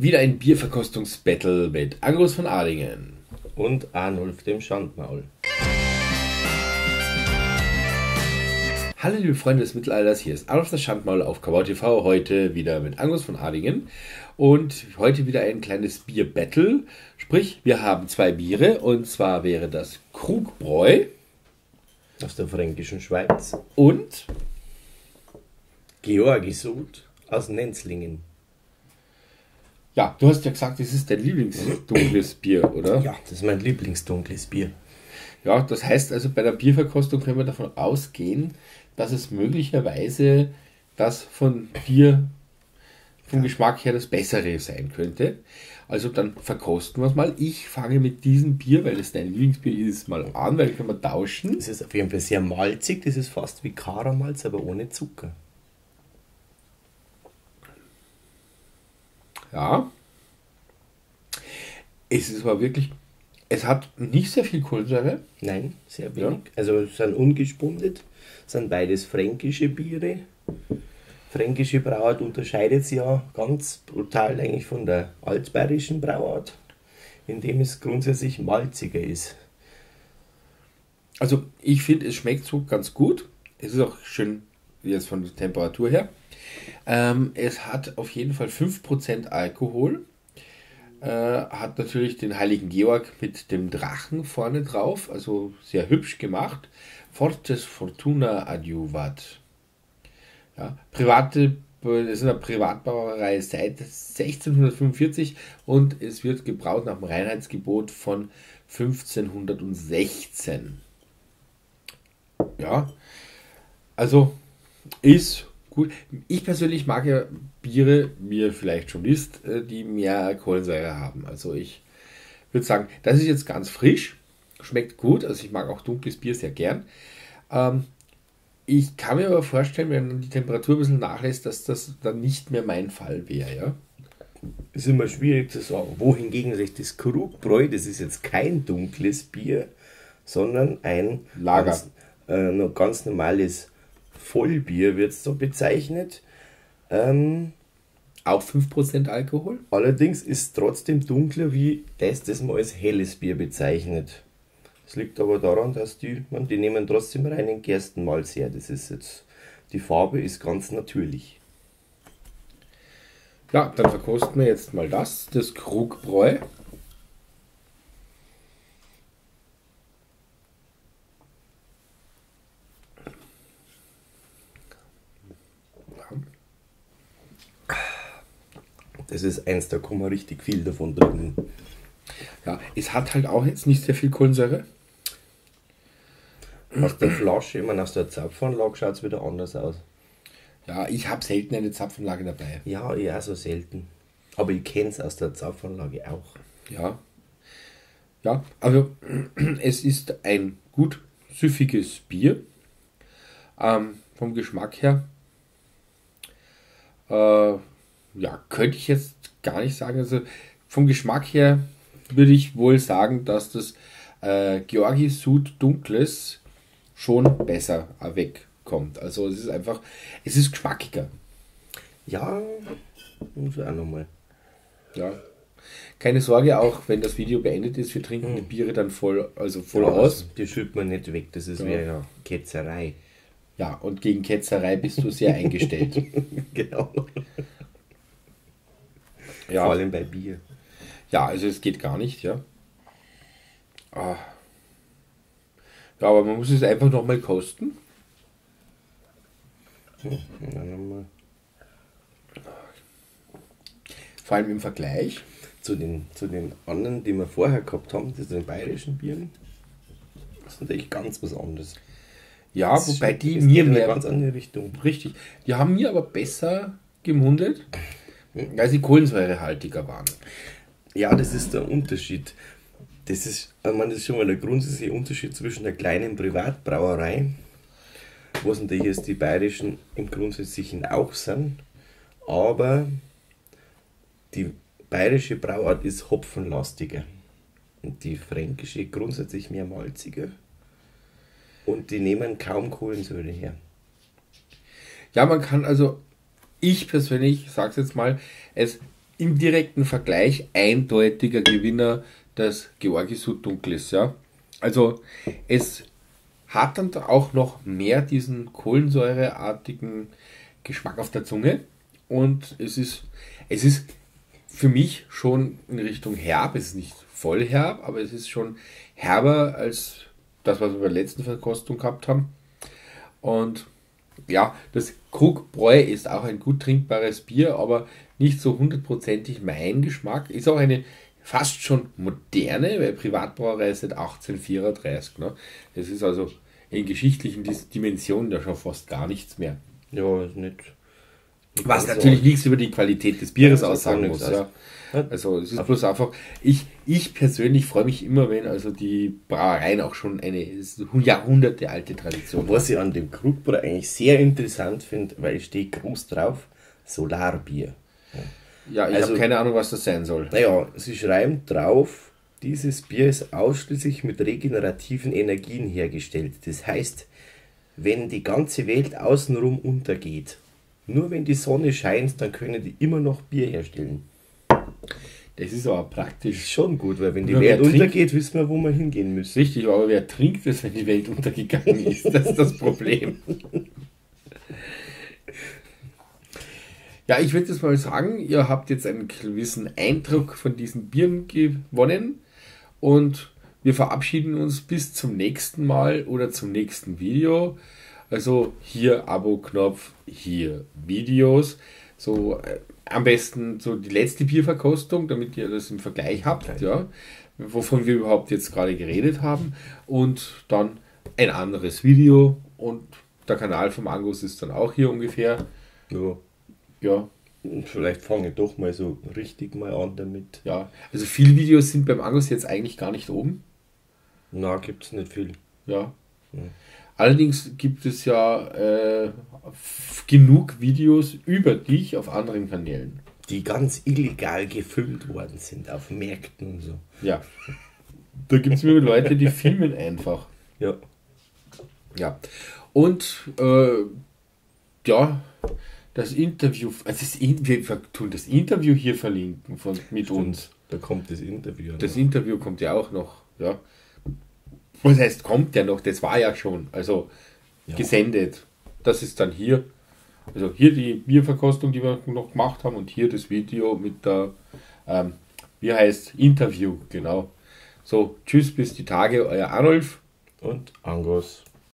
Wieder ein Bierverkostungsbattle mit Angus von Adingen. Und Arnulf dem Schandmaul. Hallo liebe Freunde des Mittelalters, hier ist Arnulf das Schandmaul auf Kabau TV. Heute wieder mit Angus von Adingen. Und heute wieder ein kleines Bier-Battle. Sprich, wir haben zwei Biere. Und zwar wäre das Krugbräu. Aus der fränkischen Schweiz. Und Georgisud aus Nenzlingen. ja, du hast ja gesagt, das ist dein Lieblingsdunkles Bier, oder? Ja, das ist mein Lieblingsdunkles Bier. Ja, das heißt also, bei der Bierverkostung können wir davon ausgehen, dass es möglicherweise das von dir vom Geschmack her das Bessere sein könnte. Also dann verkosten wir es mal. Ich fange mit diesem Bier, weil es dein Lieblingsbier ist, mal an, weil können wir tauschen. Es ist auf jeden Fall sehr malzig, das ist fast wie Karamalz, aber ohne Zucker. Ja. Es ist aber wirklich, es hat nicht sehr viel Kohlensäure. Nein, sehr wenig. Ja. Also es sind ungespundet, sind beides fränkische Biere. Fränkische Brauart unterscheidet sich ja ganz brutal eigentlich von der altbayerischen Brauart, indem es grundsätzlich malziger ist. Also ich finde, es schmeckt so ganz gut. Es ist auch schön jetzt von der Temperatur her. Es hat auf jeden Fall 5% Alkohol. Hat natürlich den heiligen Georg mit dem Drachen vorne drauf. Also sehr hübsch gemacht. Fortes Fortuna Adjuvat. Ja, es ist eine Privatbrauerei seit 1645 und es wird gebraut nach dem Reinheitsgebot von 1516. Ja, also ist gut. Ich persönlich mag ja Biere, wie ihr vielleicht schon wisst, die mehr Kohlensäure haben. Also ich würde sagen, das ist jetzt ganz frisch, schmeckt gut. Also ich mag auch dunkles Bier sehr gern. Ich kann mir aber vorstellen, wenn die Temperatur ein bisschen nachlässt, dass das dann nicht mehr mein Fall wäre. Ja? Ist immer schwierig zu sagen. Wohingegen das Krugbräu, das ist jetzt kein dunkles Bier, sondern ein Lager. Ganz normales Vollbier wird es so bezeichnet. Auch 5% Alkohol? Allerdings ist es trotzdem dunkler wie das man als helles Bier bezeichnet. Das liegt aber daran, dass die nehmen trotzdem reinen Gerstenmalz her. Das ist jetzt, die Farbe ist ganz natürlich. Ja, dann verkosten wir jetzt mal das Krugbräu. Das ist eins, da kann man richtig viel davon trinken. Ja, es hat halt auch jetzt nicht sehr viel Kohlensäure. Aus der Flasche, ich meine, aus der Zapfanlage schaut es wieder anders aus. Ja, ich habe selten eine Zapfanlage dabei. Ja, ich auch so selten. Aber ich kenne es aus der Zapfanlage auch. Ja. Ja, also es ist ein gut süffiges Bier. Vom Geschmack her. Ja, könnte ich jetzt gar nicht sagen. Also vom Geschmack her würde ich wohl sagen, dass das Georgisud Dunkles schon besser wegkommt. Also es ist einfach, es ist geschmackiger. Ja, muss ich auch nochmal. Ja. Keine Sorge, auch wenn das Video beendet ist, wir trinken die Biere dann voll aus. Also, die schüttet man nicht weg, das ist Ja. wie eine Ketzerei. Ja, und gegen Ketzerei bist du sehr eingestellt. Genau. Ja. Vor allem bei Bier. Ja, also es geht gar nicht, ja. Ah. Ja, aber man muss es einfach nochmal kosten. Ja, nochmal. Vor allem im Vergleich. Zu den anderen, die wir vorher gehabt haben, das sind den bayerischen Bieren, das ist natürlich ganz was anderes. Ja, Das wobei ist- die das mir geht in eine mehr... ganz andere Richtung. Richtig. Die haben mir aber besser gemundet, weil sie kohlensäurehaltiger waren. Ja, das ist der Unterschied. Das ist schon mal der grundsätzliche Unterschied zwischen der kleinen Privatbrauerei, was natürlich jetzt die bayerischen im Grundsätzlichen auch sind, aber die bayerische Brauart ist hopfenlastiger und die fränkische grundsätzlich mehr malziger und die nehmen kaum Kohlensäure her. Ja, man kann also, ich persönlich, sag's jetzt mal, es im direkten Vergleich eindeutiger Gewinner das Georgi Sud Dunkles. Ja? Also es hat dann auch noch mehr diesen kohlensäureartigen Geschmack auf der Zunge und es ist für mich schon in Richtung herb. Es ist nicht voll herb, aber es ist schon herber als das, was wir bei der letzten Verkostung gehabt haben. Und ja, das Krugbräu ist auch ein gut trinkbares Bier, aber nicht so hundertprozentig mein Geschmack. Ist auch eine fast schon moderne, weil Privatbrauerei ist seit 1834. Ne? Das ist also in geschichtlichen Dimensionen da schon fast gar nichts mehr. Ja, ist nicht. Was natürlich nichts über die Qualität des Bieres aussagen muss. Ja. Also es ist bloß einfach, ich persönlich freue mich immer, wenn also die Brauereien auch schon eine Jahrhunderte alte Tradition Was ich an dem Krugbräu eigentlich sehr interessant finde, weil ich stehe groß drauf, Solarbier. Ja, ich habe keine Ahnung, was das sein soll. Naja, sie schreiben drauf, dieses Bier ist ausschließlich mit regenerativen Energien hergestellt. Das heißt, wenn die ganze Welt außenrum untergeht, nur wenn die Sonne scheint, dann können die immer noch Bier herstellen. Das ist aber praktisch. Schon gut, weil wenn die Welt untergeht, wissen wir, wo wir hingehen müssen. Richtig, aber wer trinkt es, wenn die Welt untergegangen ist? Das ist das Problem. Ja, ich würde jetzt mal sagen, ihr habt jetzt einen gewissen Eindruck von diesen Bieren gewonnen und wir verabschieden uns bis zum nächsten Mal oder zum nächsten Video. Also hier Abo-Knopf, hier Videos. So am besten so die letzte Bierverkostung, damit ihr das im Vergleich habt, ja, wovon wir überhaupt jetzt gerade geredet haben. Und dann ein anderes Video und der Kanal vom Angus ist dann auch hier ungefähr. Ja. Ja. Vielleicht fange ich doch mal so richtig mal an damit. Ja, also viele Videos sind beim Angus jetzt eigentlich gar nicht oben. Na, gibt es nicht viel. Ja. Allerdings gibt es ja genug Videos über dich auf anderen Kanälen. Die ganz illegal gefilmt worden sind, auf Märkten und so. Ja. Da gibt es mir Leute, die filmen einfach. Ja. Ja. Und ja, das Interview, wir tun das Interview hier verlinken mit uns. Da kommt das Interview. Das Interview kommt ja auch noch, ja. Was heißt, kommt ja noch, das war ja schon, also gesendet. Das ist dann hier, also hier die Bierverkostung, die wir noch gemacht haben und hier das Video mit der, wie heißt, Interview, genau. So, tschüss, bis die Tage, euer Arnulf und Angus.